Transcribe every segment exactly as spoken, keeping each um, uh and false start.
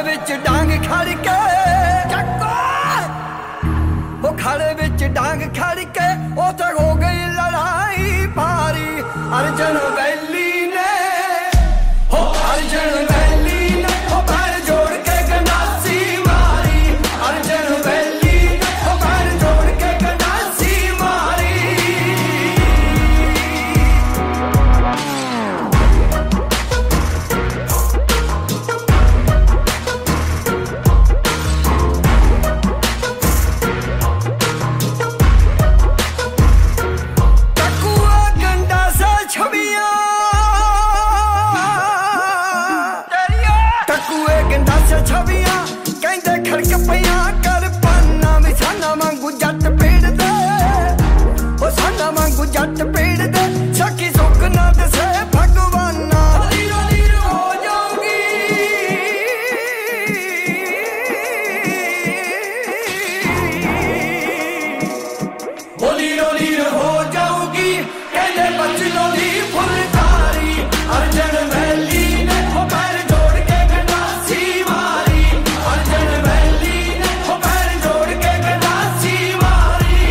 विच डांग खड़ के वो खड़े विच डांग खड़ के उथे हो गई लड़ाई भारी। अर्जन वैली ने हो अर्जन वैली ने हो पैर जोड़ के गंडासी मारी। अर्जन वैली ने हो पैर जोड़ के गंडासी मारी। छवियां कहते खड़क पिया कर पाना भी साना वांगू जट पेड़ दे ओ साना वांगू जट पेड़ दे सखी सुख ना दसे भगवाना। लीरो लीरो हो जाऊंगी ओ लीरो लीरो हो जाऊंगी कहते बचनों दी फुलकारी। अर्जन वैली ने हो पैर जोड़ के गंडासी मारी। अर्जन वैली ने हो पैर जोड़ के गंडासी मारी।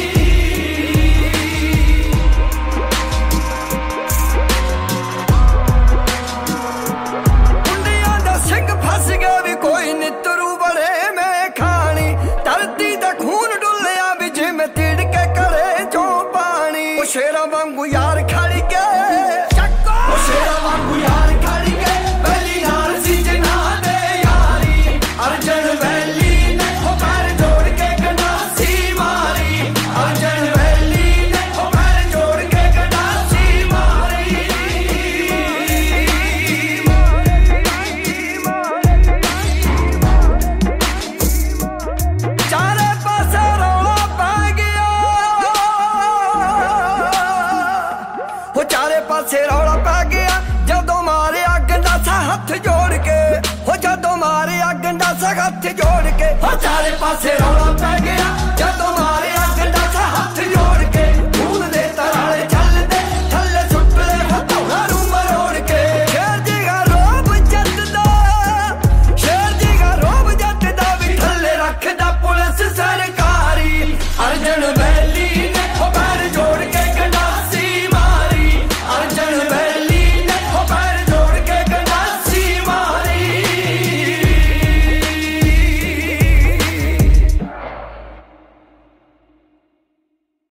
मुंडियां दा सिंह फस गया भी कोई नितरू बड़े में खानी। धरती दा खून डुलिया भी जिमें तिड़के करे जो पानी। ओ शेरा वांगू यार खड़ के ओ शेरा वांगू यार खड़ के वैली नाल सी जना दे यारी। अर्जन वैली ने हो पैर जोड़ के गंडासी मारी। अर्जन वैली ने हो पैर जोड़ के गंडासी मारी। चारे पासे रौला पै गया हो चारे पासे रौला पै गया जदों मारिया गंडासा हथ जोड़ के हो जदों मारिया गंडासा हथ जोड़ के हो चारे पासे रौला पै गया जदों